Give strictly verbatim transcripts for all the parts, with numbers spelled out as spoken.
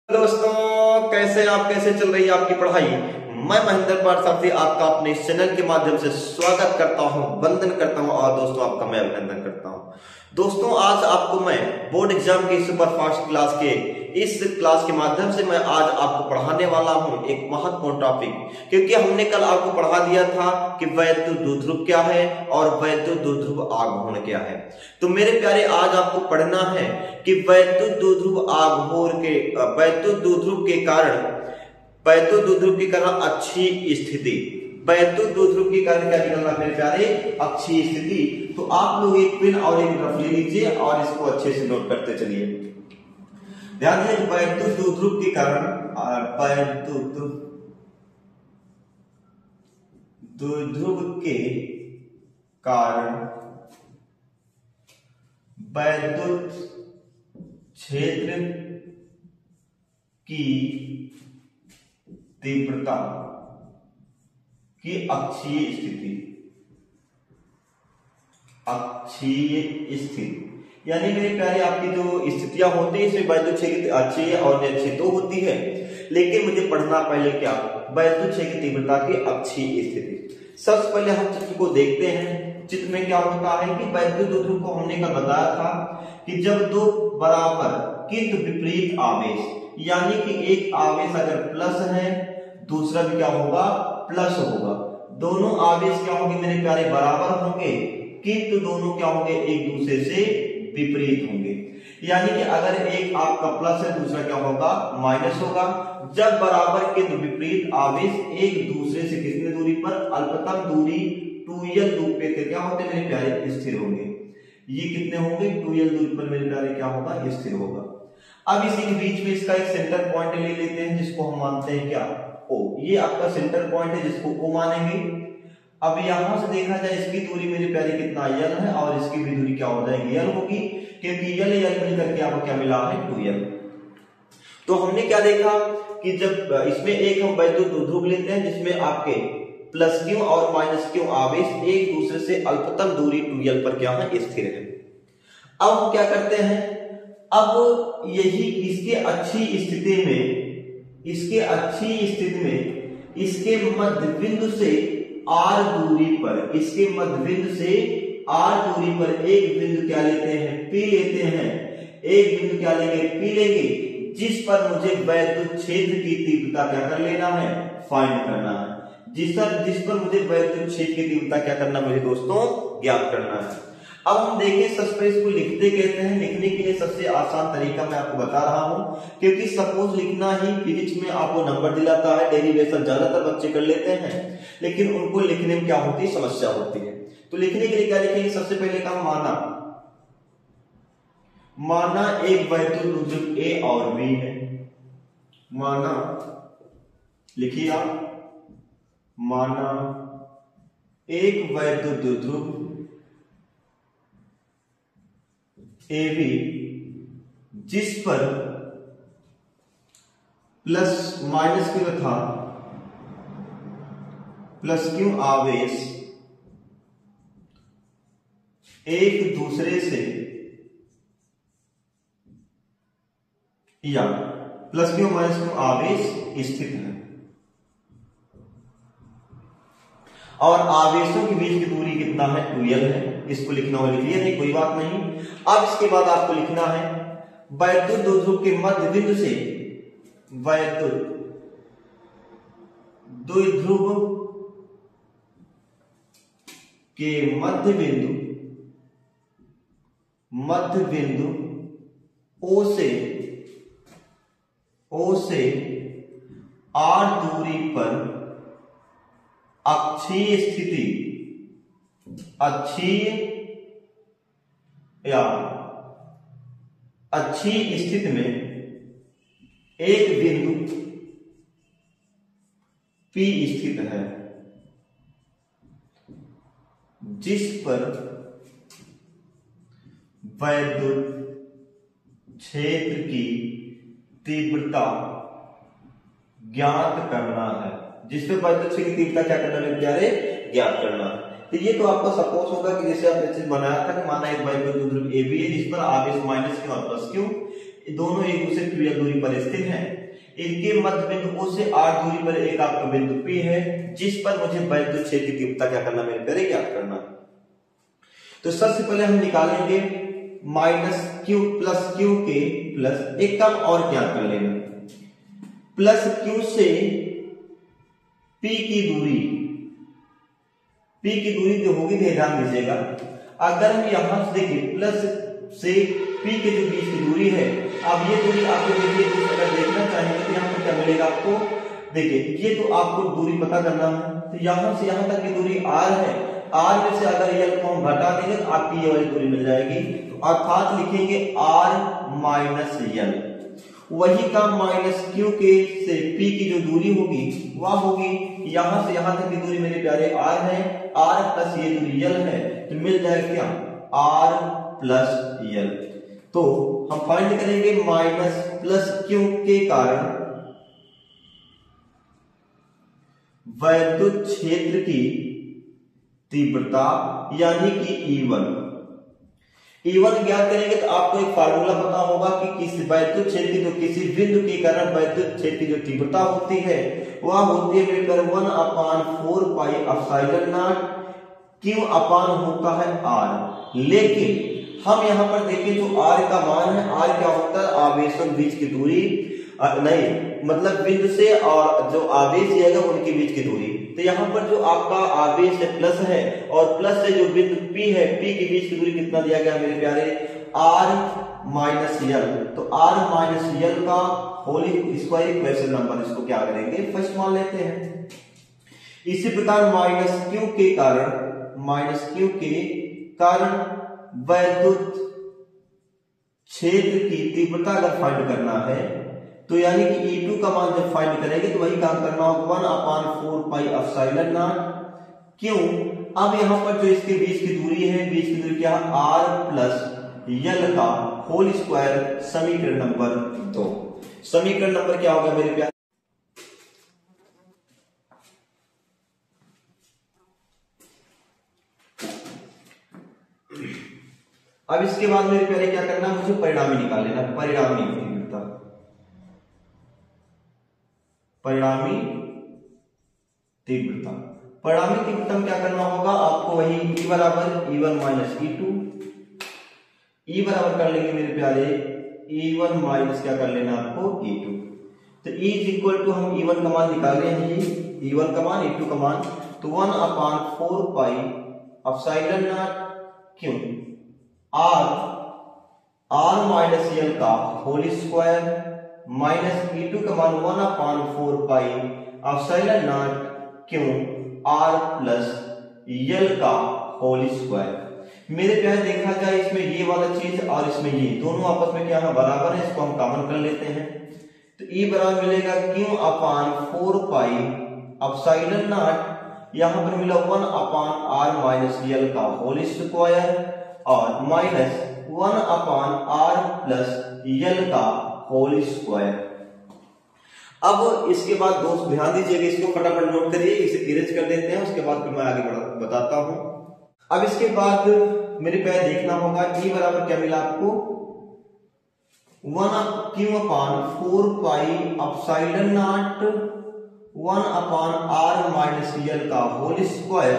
दोस्तों, कैसे आप कैसे चल रही है आपकी पढ़ाई। मैं महेंद्र पाठशास्त्री आपका अपने इस चैनल के माध्यम से स्वागत करता हूं, वंदन करता हूं और दोस्तों आपका मैं अभिनंदन करता हूं। दोस्तों, आज आपको मैं बोर्ड एग्जाम की सुपरफास्ट क्लास के इस क्लास के माध्यम से मैं आज आपको पढ़ाने वाला हूं एक महत्वपूर्ण टॉपिक, क्योंकि हमने कल आपको पढ़ा दिया था कि वैद्युत द्विध्रुव क्या है और वैद्युत द्विध्रुव आघूर्ण क्या है। तो मेरे प्यारे, आज आपको पढ़ना है कि वैद्युत द्विध्रुव आघूर्ण के वैद्युत द्विध्रुव के कारण वैद्युत द्विध्रुव के कारण अच्छी स्थिति वैद्युत द्विध्रुव के कारण क्या निकलना मेरे प्यारे, अच्छी स्थिति। तो आप लोग एक पेन और एक रफ ले लीजिए और इसको अच्छे से नोट करते चलिए। ध्यान है, वैद्युत द्विध्रुव के कारण वैद्युत द्विध्रुव के कारण वैद्युत क्षेत्र की तीव्रता की अक्षीय स्थिति अक्षीय स्थिति यानी मेरे प्यारे, आपकी जो स्थितियां होती है इसमें वैद्युत क्षेत्र अक्षीय और निरक्षीय तो होती है, लेकिन मुझे पढ़ना पहले क्या, वैद्युत क्षेत्र की तीव्रता की अक्षीय स्थिति। सबसे पहले हम चित्र को देखते हैं। चित्र में क्या होता है कि वैद्युत द्विध्रुव को हमने कल बताया था कि जब दो बराबर किंतु विपरीत आवेश, यानी कि एक आवेश अगर प्लस है दूसरा भी क्या होगा, प्लस होगा, दोनों आवेश क्या होंगे मेरे प्यारे, बराबर होंगे, किंतु दोनों क्या होंगे, एक दूसरे से विपरीत होंगे। यानी कि अगर एक आपका प्लस है दूसरा क्या होगा, माइनस होगा। जब बराबर किंतु विपरीत आवेश एक दूसरे से कितने दूरी पर, अल्पतम दूरी टू एल दूरी पे क्या होते मेरे प्यारे, स्थिर होंगे। ये कितने होंगे, टू एल दूरी पर मेरे प्यारे क्या होगा, स्थिर होगा। अब इसी के बीच में इसका एक सेंटर पॉइंट ले लेते हैं जिसको हम मानते हैं क्या, ओ। ये आपका सेंटर पॉइंट है जिसको ओ मानेंगे। अब यहां से देखा जाए इसकी दूरी मेरे प्यारे कितना यल है और इसकी भी दूरी क्या हो जाएगी, यल होगी, क्योंकि यल यल मिलकर के आपको क्या मिला है, टू यल। तो हमने क्या देखा कि जब इसमें एक हम वैद्युत द्विध्रुव लेते हैं जिसमें आपके प्लस क्यू और माइनस क्यू आवेश एक दूसरे से अल्पतम दूरी टू यल पर क्या है, स्थिर है। अब हम क्या करते हैं, अब यही इसके अच्छी स्थिति में इसके अच्छी स्थिति में इसके मध्य बिंदु से आर दूरी पर इसके मध्य बिंदु से आर दूरी पर एक बिंदु क्या लेते हैं, पी लेते हैं। एक बिंदु क्या लेंगे, पी लेंगे, जिस पर मुझे वैद्युत क्षेत्र की तीव्रता क्या कर लेना है, फाइंड करना है। जिस पर जिस पर मुझे वैद्युत क्षेत्र की तीव्रता क्या करना मुझे दोस्तों, ज्ञात करना है। अब हम देखें, सबसे इसको लिखते कहते हैं। लिखने के लिए सबसे आसान तरीका मैं आपको बता रहा हूं, क्योंकि सपोज लिखना ही फिजिक्स में आपको नंबर दिलाता है, डेरिवेशन ज्यादातर बच्चे कर लेते हैं, लेकिन उनको लिखने में क्या होती है, समस्या होती है। तो लिखने के लिए क्या लिखेंगे, सबसे पहले का माना माना एक वैद्युत द्विध्रुव ए और बी है। माना, लिखिए आप, माना एक वैद्युत द्विध्रुव ए बी जिस पर प्लस माइनस क्यू तथा प्लस क्यू आवेश एक दूसरे से, या प्लस क्यू माइनस क्यू आवेश स्थित है और आवेशों के बीच की दूरी कितना है, टू एल है। इसको लिखना हो, लिख लिया, नहीं कोई बात नहीं। अब इसके बाद आपको लिखना है वैद्युत द्विध्रुव के मध्य बिंदु से वैद्युत द्विध्रुव के मध्य बिंदु मध्य बिंदु ओ से ओ से आर दूरी पर अक्षीय स्थिति अक्षीय या अच्छी स्थिति में एक बिंदु P स्थित है, जिस पर वैद्युत क्षेत्र की तीव्रता ज्ञात करना है। जिस पे वैद्युत क्षेत्र की तीव्रता क्या करना है प्यारे, ज्ञात करना है। तो ये तो आपको सपोज होगा कि जैसे आपने चीज बनाया था कि माना एक वैद्युत द्विध्रुव ए बी है जिस पर आवेश माइनस क्यू और प्लस क्यू दोनों एक दूसरे की दूरी पर स्थित हैं। इनके मध्य बिंदु O से आठ दूरी पर एक आपका बिंदु P है, जिस पर मुझे वैद्युत क्षेत्र की तीव्रता क्या करना मेरे प्यारे ज्ञात करना। तो सबसे पहले हम निकालेंगे माइनस क्यू प्लस क्यू के प्लस एक काम और ज्ञात कर लेना, प्लस क्यू से P की दूरी, P की दूरी जो होगी ध्यान दीजिएगा, अगर हम यहां से देखिए प्लस से P के जो बीच की दूरी है, अब ये दूरी आपको देखिए अगर देखना चाहेंगे तो यहाँ पर क्या मिलेगा आपको, देखिए ये तो आपको दूरी पता करना है, तो यहां से यहां तक की दूरी r है, r में से अगर l को हम घटा देंगे तो आपकी ये वाली दूरी मिल जाएगी, तो अर्थात लिखेंगे r माइनस l। वही काम माइनस क्यू के से P की जो दूरी होगी वह होगी यहां से यहां तक की दूरी मेरे प्यारे r है, r प्लस ये दूरी l है, तो मिल जाएगा क्या r प्लस l। तो हम फाइंड करेंगे माइनस प्लस क्यू के कारण वैद्युत क्षेत्र की तीव्रता यानी कि ई वन। ई वन ज्ञात करेंगे तो आपको एक फार्मूला पता होगा कि किसी वैद्युत क्षेत्र की जो किसी बिंदु के कारण वैद्युत क्षेत्र की जो तीव्रता होती है वह होती है मिलकर one upon four pi epsilon not Q upon होता है आर। लेकिन हम यहां पर देखें जो r का मान है, r क्या होता है आवेशों के बीच की दूरी, नहीं मतलब बिंदु से और जो आवेश जाएगा उनके बीच की दूरी। तो यहाँ पर जो आपका आवेश है प्लस है और प्लस से जो बिंदु P है, P के बीच की दूरी कितना दिया गया मेरे प्यारे r माइनस यल। तो r माइनस यल का होल स्क्वायर इक्वेशन नंबर इसको क्या करेंगे फर्स्ट मान लेते हैं। इसी प्रकार माइनस क्यू के कारण माइनस क्यू के कारण वैद्युत क्षेत्र की तीव्रता अगर फाइंड करना है तो यानी कि ई टू का मान जब फाइंड करेंगे तो वही काम करना होगा one upon four pi epsilon not Q. अब यहां पर जो इसके बीच की दूरी है, बीच की दूरी क्या है आर प्लस यल का होल स्क्वायर, समीकरण नंबर दो। समीकरण नंबर क्या होगा मेरे प्यारे, अब इसके बाद मेरे प्यारे क्या करना है, मुझे परिणामी निकाल लेना, परिणामी तीव्रता, परिणामी तीव्रता। परिणामी तीव्रता में क्या करना होगा आपको, वही E बराबर E one minus E two, E बराबर कर लेंगे मेरे प्यारे ई वन माइनस क्या कर लेना आपको ई टू। तो E इज इक्वल टू हम ई वन का मान निकाल रहे हैं, ये ई वन का मान ई टू का मान, तो one upon four pi epsilon not q r r minus l का whole square minus E two का मान one upon four pi epsilon not q r plus l का होल स्क्वायर। मेरे प्यारे देखा जाए इसमें ये वाला चीज और इसमें ये दोनों आपस में क्या है बराबर है, इसको हम कॉमन कर लेते हैं। तो ई बराबर मिलेगा q upon four pi epsilon naught, यहां पर मिला one upon r minus l का होल स्क्वायर और minus one upon r plus l का होल स्क्वायर। अब इसके बाद दोस्त ध्यान दीजिएगा, इसको फटाफट नोट करिए, इसे इरेज कर देते हैं, उसके बाद फिर मैं आगे बताता हूं। अब इसके बाद मेरे पैर देखना होगा ई बराबर क्या मिला आपको one q upon four pi epsilon naught one upon r minus l का whole square,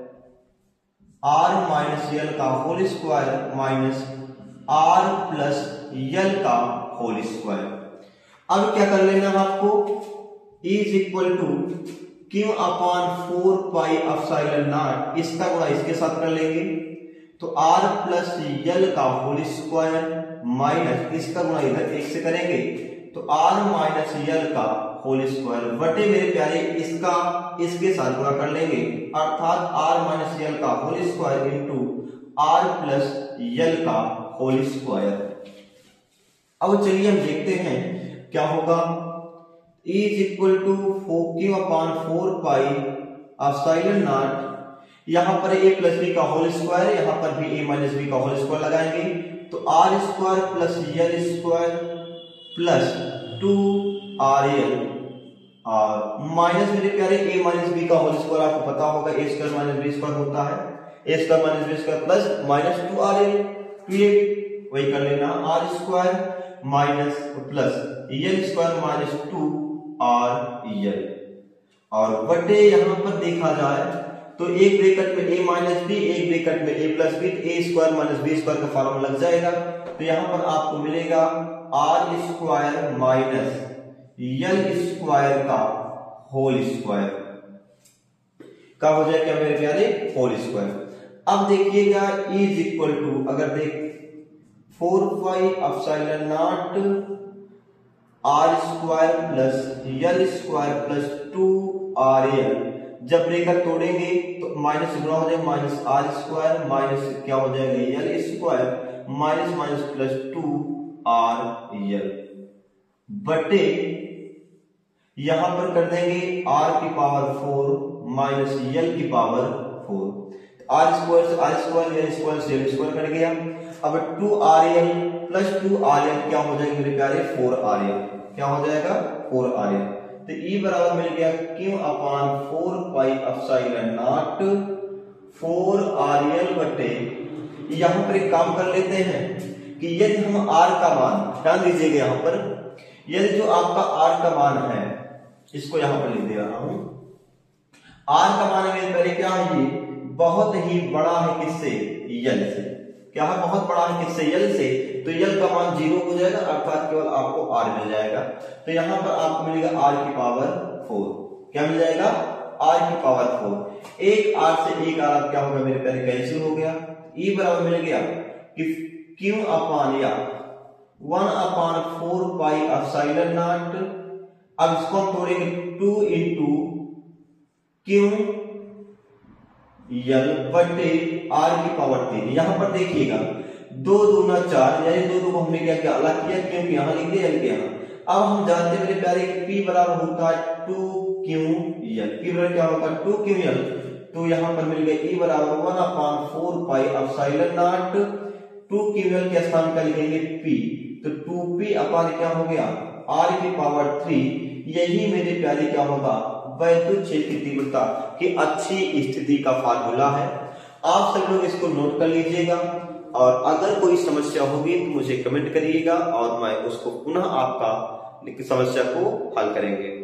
r minus l का whole square minus r plus l का होल स्क्वायर। अब क्या कर लेना है आपको, E is equal to q upon four pi epsilon naught, इसका गुणा इसके साथ कर लेंगे तो R प्लस यल का होल स्क्वायर माइनस इसका गुणा इधर एक से करेंगे तो R माइनस यल का होल स्क्वायर बटे मेरे प्यारे इसका इसके साथ गुणा कर लेंगे, अर्थात R माइनस यल का whole square into R plus l का होल स्क्वायर। अब चलिए हम देखते हैं क्या होगा, E is equal to q upon four pi epsilon naught, यहां पर a प्लस बी का होल स्क्वायर, यहां पर भी a माइनस बी का होल स्क्वायर लगाएंगे तो r square plus l square plus two r l और माइनस मेरे प्यारे a माइनस बी का होल स्क्वायर, आपको पता होगा a square minus b square होता है, a square minus b square plus minus two r L, वही कर लेना r square minus plus l square minus two r l, और बटे यहां पर देखा जाए तो एक ब्रैकेट में a माइनस बी, एक ब्रैकेट में a plus b, a square minus b square का फॉर्मूला लग जाएगा। तो यहां पर आपको मिलेगा r square minus l square का होल स्क्वायर का हो जाए क्या मेरे प्यारे, होल स्क्वायर। अब देखिएगा इज इक्वल टू, अगर देख four pi epsilon naught r square plus l square plus two r l, जब ब्रैकेट तोड़ेंगे तो माइनस गुणा हो जाएगा माइनस आर स्क्वायर माइनस क्या हो जाएगा l square minus minus plus two r l, बटे यहां पर कर देंगे आर की पावर फोर माइनस यल की पावर फोर, आर स्क्वायर से आर स्क्वायर यल स्क्वायर से यल स्क्वायर कट गया। अब two r l plus two r l क्या हो जाएगा मेरे प्यारे, फोर आर एल, क्या हो जाएगा फोर आर एल। तो ई बराबर मिल गया q upon four pi epsilon naught four r l बटे, यहां पर एक काम कर लेते हैं कि यदि हम आर का मान, ध्यान दीजिएगा यहां पर, यदि जो आपका आर का मान है, इसको यहां पर लिख दे रहा हूं, आर का मान मेरे पहले क्या है, ये बहुत ही बड़ा है किससे, यल से, क्या है बहुत बड़ा है किससे, यल से, तो यल का मान जीरो हो जाएगा, अर्थात केवल आपको आर मिल जाएगा। तो यहां पर आपको मिलेगा आर की पावर फोर, क्या मिल जाएगा, आर की पावर फोर, एक आर से एक आर क्या होगा मेरे पहले कैंसिल हो गया, ई बराबर मिल गया कि क्यू अपान या one upon four pi epsilon naught, अब इसको हम तोड़ेंगे टू इंटू क्यू यल बटे आर की पावर तीन। यहां पर देखिएगा दो दूना चार, यानी दो दो को हमने क्या किया, अलग किया, क्योंकि यहां लिख दिया यल के यहां। अब हम जानते हैं मेरे प्यारे कि P बराबर होता है टू क्यू यल, P बराबर क्या होगा टू क्यू यल, तो यहां पर मिल गया E बराबर one upon four pi epsilon naught, two q l के स्थान पर लिखेंगे P, तो टू पी अपॉन क्या हो गया R की पावर थ्री। यही मेरे प्यारे क्या होगा, वैद्युत क्षेत्र की तीव्रता की अच्छी स्थिति का फार्मूला है। आप सब लोग इसको नोट कर लीजिएगा, और अगर कोई समस्या होगी तो मुझे कमेंट करिएगा और मैं उसको पुनः आपका समस्या को हल करेंगे।